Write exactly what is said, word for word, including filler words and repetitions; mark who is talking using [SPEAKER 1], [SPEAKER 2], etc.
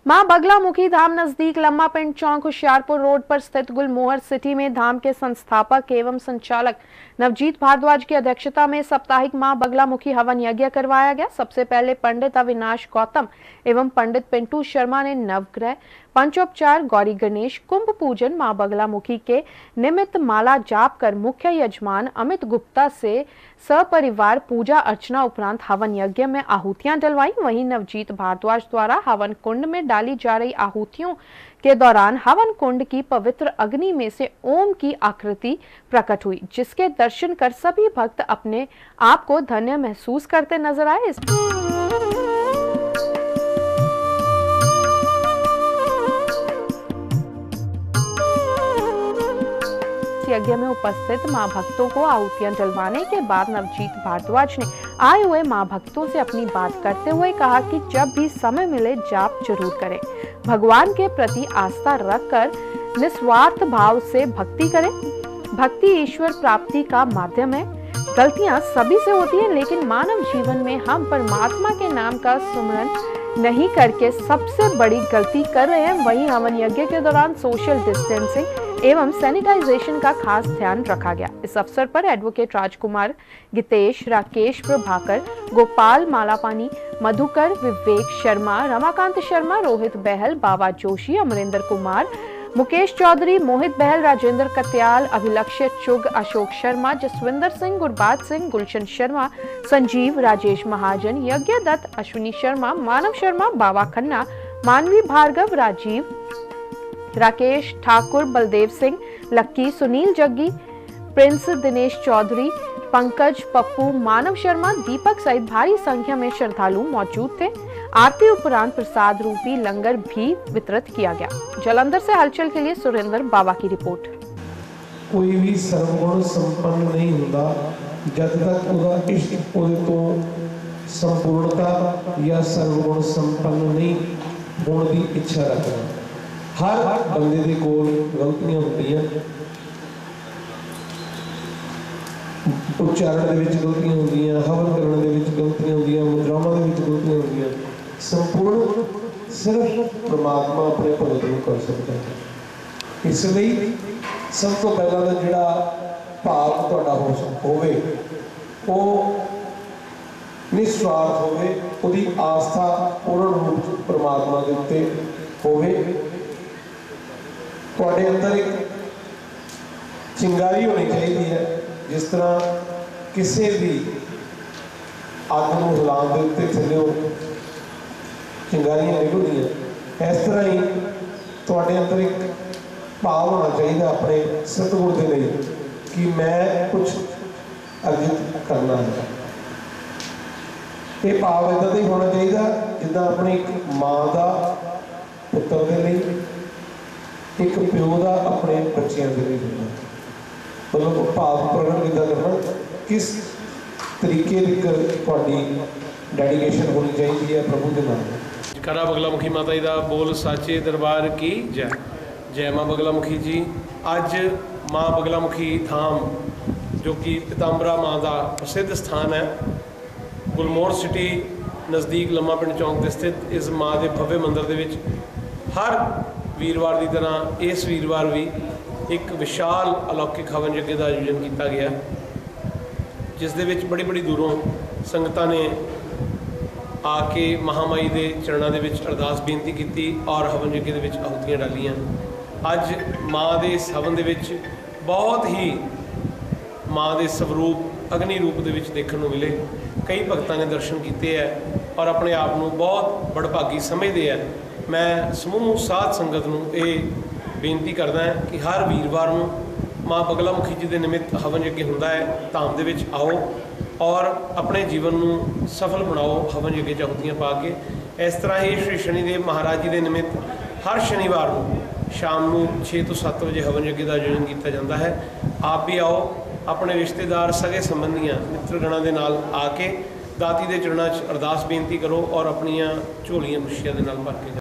[SPEAKER 1] मां बगलामुखी धाम नजदीक लम्मा पिंड चौक होशियारपुर रोड पर स्थित गुलमोहर सिटी में धाम के संस्थापक एवं संचालक नवजीत भारद्वाज की अध्यक्षता में साप्ताहिक मां बगलामुखी हवन यज्ञ करवाया गया। सबसे पहले पंडित अविनाश गौतम एवं पंडित पिंटू शर्मा ने नवग्रह पंचोपचार गौरी गणेश कुंभ पूजन मां बगलामुखी के निमित्त माला जाप कर मुख्य यजमान अमित गुप्ता से सपरिवार पूजा अर्चना उपरांत हवन यज्ञ में आहुतियां डलवाई। वहीं नवजीत भारद्वाज द्वारा हवन कुंड में डाली जा रही आहुतियों के दौरान हवन कुंड की पवित्र अग्नि में से ओम की आकृति प्रकट हुई, जिसके दर्शन कर सभी भक्त अपने आप को धन्य महसूस करते नजर आए। इस यज्ञ में उपस्थित मां भक्तों को आहुतियां जलवाने के बाद नवजीत भारद्वाज ने आए हुए मां भक्तों से अपनी बात करते हुए कहा कि जब भी समय मिले जाप जरूर करें, भगवान के प्रति आस्था रखकर निस्वार्थ भाव से भक्ति करें। भक्ति ईश्वर प्राप्ति का माध्यम है। गलतियां सभी से होती हैं, लेकिन मानव जीवन में हम परमात्मा के नाम का स्मरण नहीं करके सबसे बड़ी गलती कर रहे हैं। वहीं हवन यज्ञ के दौरान सोशल डिस्टेंसिंग एवं सैनिटाइजेशन का खास ध्यान रखा गया। इस अवसर पर एडवोकेट राजकुमार, गितेश, राकेश प्रभाकर, गोपाल मालापानी, मधुकर, विवेक शर्मा, रमाकांत शर्मा, रोहित बहल, बाबा जोशी, अमरिंदर कुमार, मुकेश चौधरी, मोहित बहल, राजेंद्र कत्याल, अभिलक्ष्य चुग, अशोक शर्मा, जसविंदर सिंह, गुरबाज सिंह, गुलशन शर्मा, संजीव, राजेश महाजन, यज्ञ दत्त, अश्विनी शर्मा, मानव शर्मा, बाबा खन्ना, मानवी भार्गव, राजीव, राकेश ठाकुर, बलदेव सिंह, लक्की, सुनील जग्गी, प्रिंस, दिनेश चौधरी, पंकज, पप्पू, मानव शर्मा, दीपक सहित भारी संख्या में श्रद्धालु मौजूद थे। आरती उपरांत प्रसाद रूपी लंगर भी वितरित किया गया। जलंधर से हलचल के लिए सुरेंद्र बाबा की रिपोर्ट।
[SPEAKER 2] कोई भी सर्वगुण संपन्न नहीं होता जब तक उसका इष्ट उसके तो संपूर्णता या सर्वगुण संपन्न नहीं होने की इच्छा रखता। हर बंदे दे कोल गलतियां होंदियां, उच्चारण दे विच गलतियां होंदियां, हवन करने दे विच गलतियां होंदियां, मुद्रावां दे विच गलतियां होंदियां। संपूर्ण सिर्फ परमात्मा अपने भगत नूं कर सकता है। इसलिए सब तो पहला तो जिहड़ा भाव तुहाडा होवे वो निस्वार्थ होवे, उहदी आस्था पूर्ण रूप च परमात्मा दे उत्ते होवे। तुहाडे अंदर एक चिंगारी होनी चाहिए है, जिस तरह किसी भी अग नूं हिलाउण दे उत्ते थल्लेओं चिंगारियां निकलदियां, इस तरह ही तुहाडे अंदर एक भाव होना चाहिए अपने सतगुर के लिए कि मैं कुछ अर्जित करना है। ये भाव इदा ही होना चाहिए जिदा अपनी एक माँ का पुत्र के लिए, एक प्यो का अपने बच्चों के लिए होना। मतलब भाव प्रगट किदा करना, किस तरीके की डेडिकेशन होनी चाहिए है प्रभु के नाम।
[SPEAKER 3] करा बगलामुखी माता जी का बोल साचे दरबार की जय। जय माँ बगलामुखी जी। अज माँ बगलामुखी धाम जो कि पीतांबरा माँ का प्रसिद्ध स्थान है, गुलमोहर सिटी नज़दीक लम्मा पिंड चौक के स्थित इस माँ के भव्य मंदिर के विच हर वीरवार की तरह इस वीरवार भी एक विशाल अलौकिक हवन यज्ञ का आयोजन किया गया, जिस दे विच बड़ी बड़ी दूरों संगतां ने आके महामाई के चरणों के विच अरदास बेनती की और हवन यज्ञ के विच आहुतियां डालियां। अज माँ के इस हवन के विच बहुत ही माँ के स्वरूप अग्नि रूप के विच देखने को मिले। कई भक्तों ने दर्शन किए हैं और अपने आप को बहुत बड़भागी समझते हैं। मैं समूह साध संगत नूं ये बेनती करदा है कि हर वीरवार नूं माँ बगलामुखी जी के निमित्त हवन यज्ञ हुंदा है, धाम दे विच आओ और अपने जीवन में सफल बनाओ हवन यज्ञ आहुतियां पा के। इस तरह ही श्री शनिदेव महाराज जी के निमित्त हर शनिवार को शाम को छे तो सत्त बजे हवन यज्ञ का आयोजन किया जाता है। आप भी आओ, अपने रिश्तेदार सगे संबंधियां मित्रगणों के नाल आके दाती के चरणों च अरदास बेनती करो और अपनिया झोलियां खुशियां दे नाल भर के